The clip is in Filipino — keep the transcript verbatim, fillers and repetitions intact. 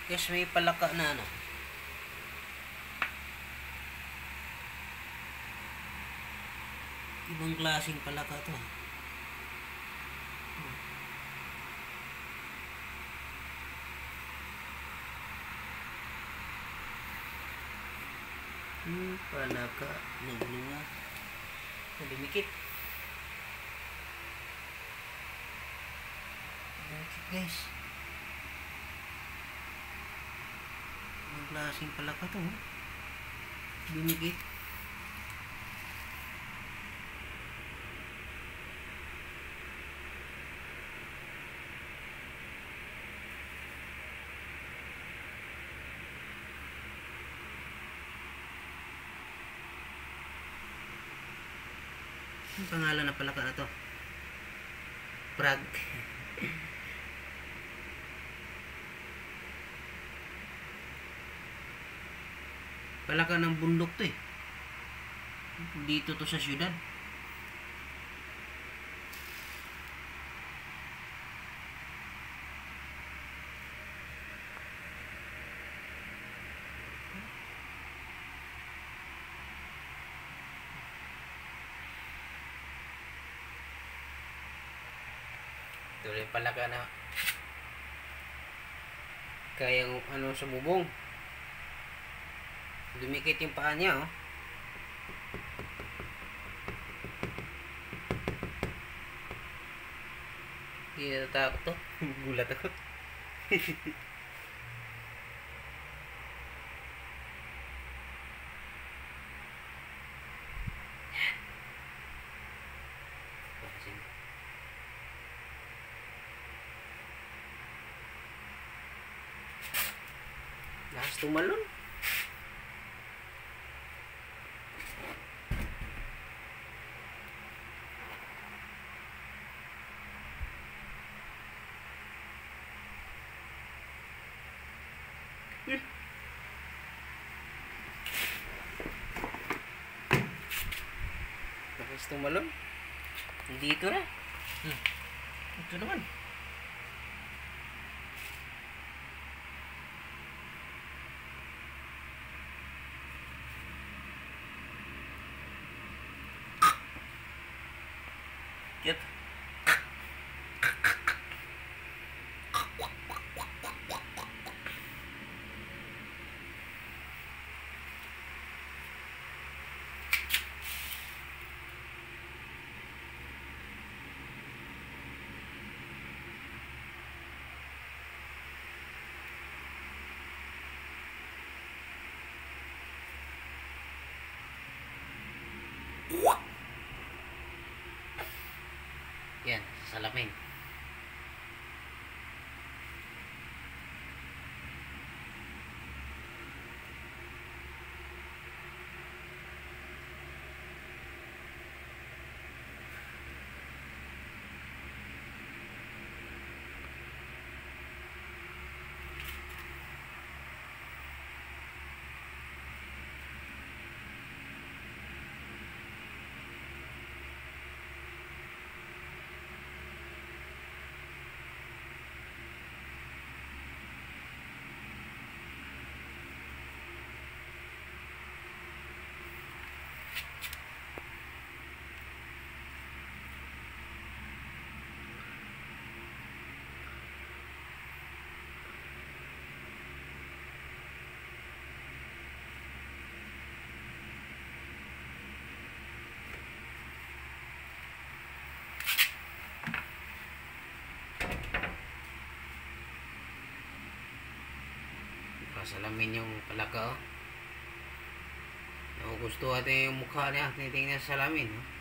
Yes, may palaka na ano. Ibang klaseng palaka to. Hmm, palaka. Naglunga. Nadumikit. Dumikit guys. Ibang klaseng palaka to. Dumikit. Ang pangalan na palaka na to? Prague. Palaka ng bundok to eh. Dito to sa syudad. Tuloy palaka na kaya ano sa bubong. Dumikit yung paa niya oh. Hindi natakot to. Gulat ako. Lakas tumalon. Hmm. Lakas tumalon. Dito na. Hmm. Ito naman. Yep. Yan, salamin. Salamin yung palaka oh. Nagugustuhan natin yung mukha niya. Tinitingnan sa salamin oh.